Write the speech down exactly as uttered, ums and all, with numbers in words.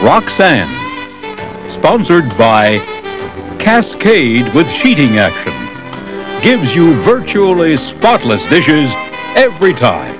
Roxanne. Sponsored by Cascade with sheeting action. Gives you virtually spotless dishes every time.